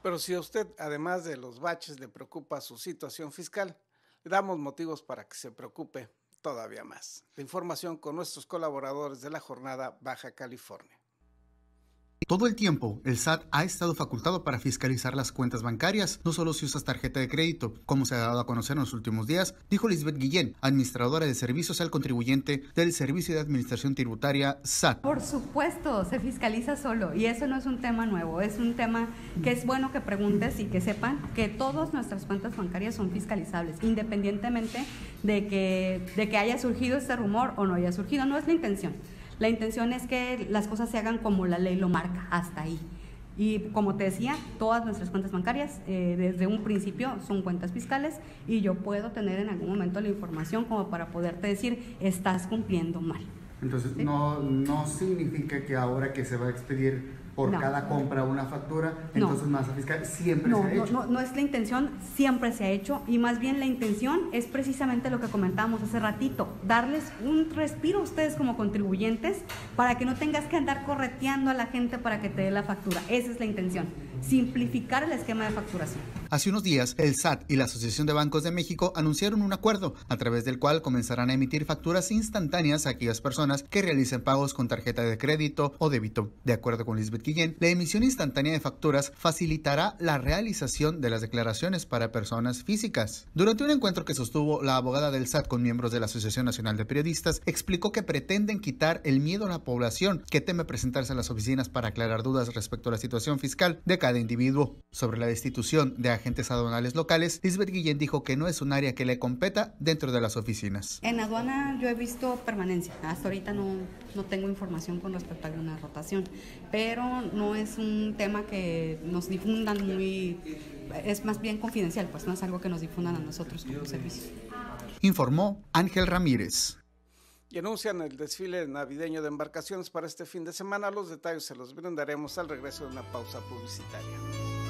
Pero si a usted, además de los baches, le preocupa su situación fiscal, le damos motivos para que se preocupe todavía más. La información con nuestros colaboradores de la jornada Baja California. Todo el tiempo, el SAT ha estado facultado para fiscalizar las cuentas bancarias, no solo si usas tarjeta de crédito, como se ha dado a conocer en los últimos días, dijo Lisbeth Guillén, administradora de servicios al contribuyente del Servicio de Administración Tributaria SAT. Por supuesto, se fiscaliza solo y eso no es un tema nuevo, es un tema que es bueno que preguntes y que sepan que todas nuestras cuentas bancarias son fiscalizables, independientemente de que haya surgido este rumor o no haya surgido, no es la intención. La intención es que las cosas se hagan como la ley lo marca, hasta ahí. Y como te decía, todas nuestras cuentas bancarias desde un principio son cuentas fiscales y yo puedo tener en algún momento la información como para poderte decir, estás cumpliendo mal. Entonces, ¿sí? no significa que ahora que se va a expedir por cada compra una factura, entonces masa fiscal siempre se ha hecho. No es la intención, siempre se ha hecho, y más bien la intención es precisamente lo que comentábamos hace ratito, darles un respiro a ustedes como contribuyentes para que no tengas que andar correteando a la gente para que te dé la factura. Esa es la intención, simplificar el esquema de facturación. Hace unos días, el SAT y la Asociación de Bancos de México anunciaron un acuerdo a través del cual comenzarán a emitir facturas instantáneas a aquellas personas que realicen pagos con tarjeta de crédito o débito. De acuerdo con Lisbeth Guillén, la emisión instantánea de facturas facilitará la realización de las declaraciones para personas físicas. Durante un encuentro que sostuvo la abogada del SAT con miembros de la Asociación Nacional de Periodistas, explicó que pretenden quitar el miedo a la población que teme presentarse a las oficinas para aclarar dudas respecto a la situación fiscal de cada individuo. Sobre la destitución de agentes aduanales locales, Lisbeth Guillén dijo que no es un área que le competa dentro de las oficinas. En aduana yo he visto permanencia, hasta ahorita no tengo información con respecto a alguna rotación, pero no es un tema que nos difundan es más bien confidencial, pues no es algo que nos difundan a nosotros como servicio. Informó Ángel Ramírez. Y anuncian el desfile navideño de embarcaciones para este fin de semana. Los detalles se los brindaremos al regreso de una pausa publicitaria.